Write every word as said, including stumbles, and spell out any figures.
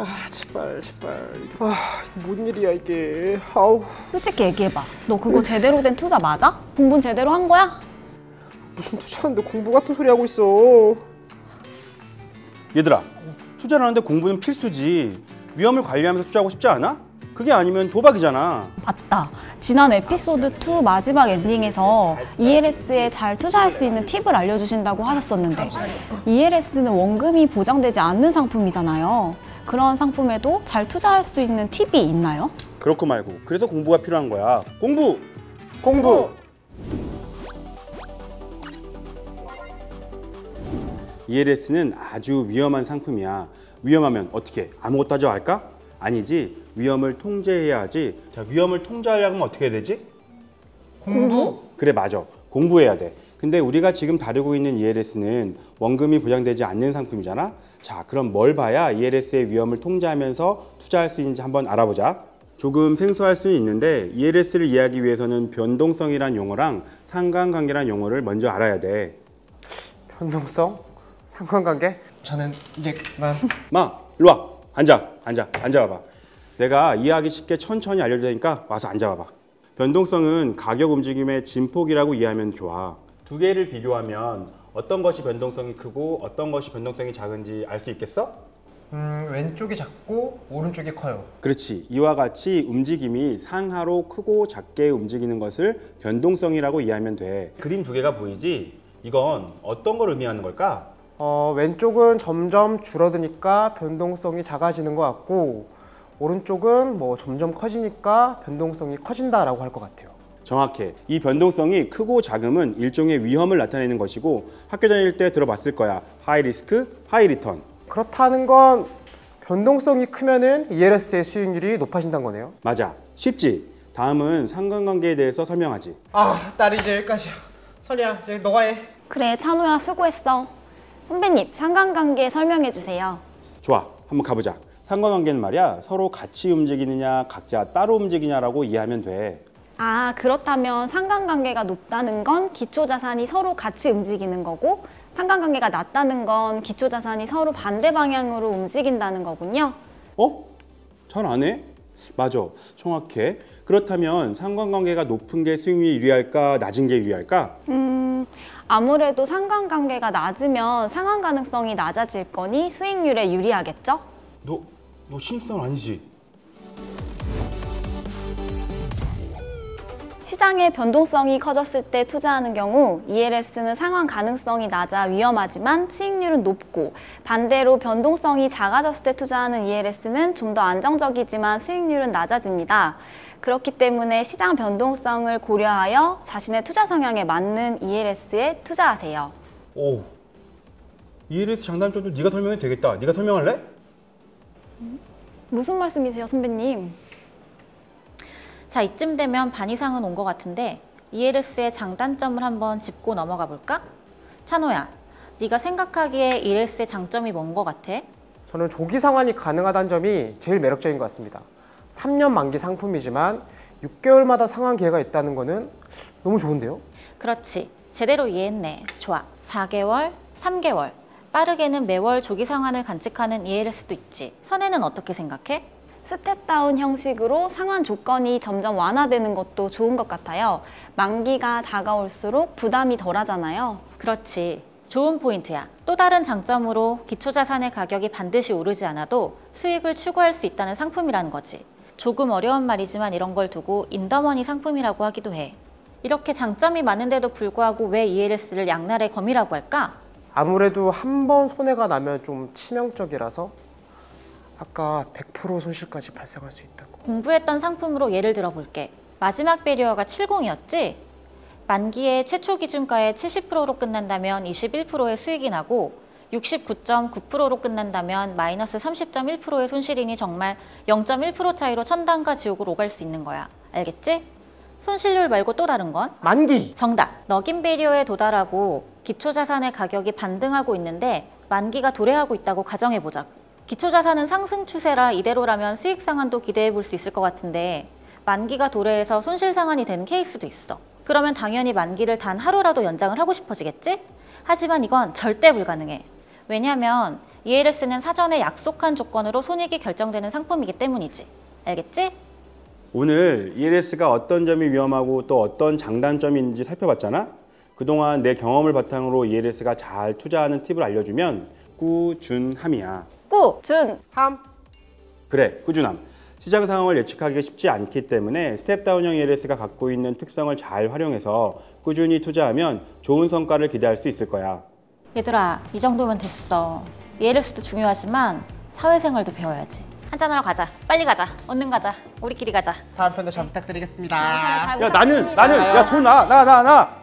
아 제발 제발. 아 이게 뭔 일이야 이게. 아우. 솔직히 얘기해봐. 너 그거 제대로 된 투자 맞아? 공부는 제대로 한 거야? 무슨 투자하는데 공부 같은 소리 하고 있어. 얘들아, 투자를 하는데 공부는 필수지. 위험을 관리하면서 투자하고 싶지 않아? 그게 아니면 도박이잖아. 맞다. 지난 에피소드 투 마지막 엔딩에서 이엘에스에 잘 투자할 수 있는 팁을 알려주신다고 하셨었는데 이엘에스는 원금이 보장되지 않는 상품이잖아요. 그런 상품에도 잘 투자할 수 있는 팁이 있나요? 그렇고 말고. 그래서 공부가 필요한 거야. 공부! 공부. 이엘에스는 아주 위험한 상품이야. 위험하면 어떻게? 아무것도 하지 말까? 아니지. 위험을 통제해야 하지. 자, 위험을 통제하려면 어떻게 해야 되지? 공부? 그래, 맞아. 공부해야 돼. 근데 우리가 지금 다루고 있는 이엘에스는 원금이 보장되지 않는 상품이잖아. 자, 그럼 뭘 봐야 이엘에스의 위험을 통제하면서 투자할 수 있는지 한번 알아보자. 조금 생소할 수 있는데 이엘에스를 이해하기 위해서는 변동성이란 용어랑 상관관계란 용어를 먼저 알아야 돼. 변동성? 상관관계? 저는 이제 그만. 마, 일로 와. 앉아, 앉아, 앉아봐봐. 내가 이해하기 쉽게 천천히 알려줄 테니까 와서 앉아봐봐. 변동성은 가격 움직임의 진폭이라고 이해하면 좋아. 두 개를 비교하면 어떤 것이 변동성이 크고 어떤 것이 변동성이 작은지 알 수 있겠어? 음 왼쪽이 작고 오른쪽이 커요. 그렇지. 이와 같이 움직임이 상하로 크고 작게 움직이는 것을 변동성이라고 이해하면 돼. 그림 두 개가 보이지? 이건 어떤 걸 의미하는 걸까? 어 왼쪽은 점점 줄어드니까 변동성이 작아지는 것 같고 오른쪽은 뭐 점점 커지니까 변동성이 커진다라고 할 것 같아요. 정확해. 이 변동성이 크고 작음은 일종의 위험을 나타내는 것이고 학교 다닐 때 들어봤을 거야. 하이 리스크, 하이 리턴. 그렇다는 건 변동성이 크면은 이엘에스의 수익률이 높아진다는 거네요. 맞아. 쉽지? 다음은 상관관계에 대해서 설명하지. 아, 딸이 이제 여기까지야. 선이야, 이제 너가 해. 그래, 찬호야 수고했어. 선배님, 상관관계 설명해 주세요. 좋아. 한번 가보자. 상관관계는 말이야. 서로 같이 움직이느냐 각자 따로 움직이냐라고 이해하면 돼. 아, 그렇다면 상관관계가 높다는 건 기초자산이 서로 같이 움직이는 거고 상관관계가 낮다는 건 기초자산이 서로 반대 방향으로 움직인다는 거군요. 어? 잘 안 해? 맞아. 정확해. 그렇다면 상관관계가 높은 게 수익률이 유리할까 낮은 게 유리할까? 음, 아무래도 상관관계가 낮으면 상환 가능성이 낮아질 거니 수익률에 유리하겠죠? 너, 너 신입사원 아니지? 시장의 변동성이 커졌을 때 투자하는 경우 이엘에스는 상환 가능성이 낮아 위험하지만 수익률은 높고 반대로 변동성이 작아졌을 때 투자하는 이엘에스는 좀 더 안정적이지만 수익률은 낮아집니다. 그렇기 때문에 시장 변동성을 고려하여 자신의 투자 성향에 맞는 이엘에스에 투자하세요. 오, 이엘에스 장단점도 네가 설명해도 되겠다. 네가 설명할래? 무슨 말씀이세요, 선배님? 자, 이쯤 되면 반 이상은 온 것 같은데 이엘에스의 장단점을 한번 짚고 넘어가 볼까? 찬호야, 네가 생각하기에 이엘에스의 장점이 뭔 것 같아? 저는 조기 상환이 가능하다는 점이 제일 매력적인 것 같습니다. 삼 년 만기 상품이지만 육 개월마다 상환 기회가 있다는 거는 너무 좋은데요? 그렇지, 제대로 이해했네. 좋아, 사 개월, 삼 개월, 빠르게는 매월 조기 상환을 간직하는 이엘에스도 있지. 선혜는 어떻게 생각해? 스텝다운 형식으로 상환 조건이 점점 완화되는 것도 좋은 것 같아요. 만기가 다가올수록 부담이 덜하잖아요. 그렇지, 좋은 포인트야. 또 다른 장점으로 기초자산의 가격이 반드시 오르지 않아도 수익을 추구할 수 있다는 상품이라는 거지. 조금 어려운 말이지만 이런 걸 두고 인더머니 상품이라고 하기도 해. 이렇게 장점이 많은데도 불구하고 왜 이엘에스를 양날의 검이라고 할까? 아무래도 한 번 손해가 나면 좀 치명적이라서 아까 백 퍼센트 손실까지 발생할 수 있다고. 공부했던 상품으로 예를 들어 볼게. 마지막 배리어가 칠십이었지? 만기에 최초 기준가의 칠십 퍼센트로 끝난다면 이십일 퍼센트의 수익이 나고 육십구 점 구 퍼센트로 끝난다면 마이너스 삼십 점 일 퍼센트의 손실이니 정말 영 점 일 퍼센트 차이로 천당과 지옥을 오갈 수 있는 거야. 알겠지? 손실률 말고 또 다른 건? 만기! 정답! 넉인 배리어에 도달하고 기초자산의 가격이 반등하고 있는데 만기가 도래하고 있다고 가정해보자. 기초자산은 상승 추세라 이대로라면 수익 상환도 기대해 볼 수 있을 것 같은데 만기가 도래해서 손실 상환이 되는 케이스도 있어. 그러면 당연히 만기를 단 하루라도 연장을 하고 싶어지겠지? 하지만 이건 절대 불가능해. 왜냐면 이엘에스는 사전에 약속한 조건으로 손익이 결정되는 상품이기 때문이지. 알겠지? 오늘 이엘에스가 어떤 점이 위험하고 또 어떤 장단점이 있는지 살펴봤잖아. 그동안 내 경험을 바탕으로 이엘에스가 잘 투자하는 팁을 알려주면 꾸준함이야. 꾸, 준, 함. 그래, 꾸준함. 시장 상황을 예측하기가 쉽지 않기 때문에 스텝다운형 이엘에스가 갖고 있는 특성을 잘 활용해서 꾸준히 투자하면 좋은 성과를 기대할 수 있을 거야. 얘들아, 이 정도면 됐어. 이엘에스도 중요하지만 사회생활도 배워야지. 한잔하러 가자. 빨리 가자. 얼른 가자. 우리끼리 가자. 다음 편도 잘 부탁드리겠습니다. 다음에 잘 야, 나는, 부탁드립니다. 나는, 야, 돈 나, 나, 나, 나.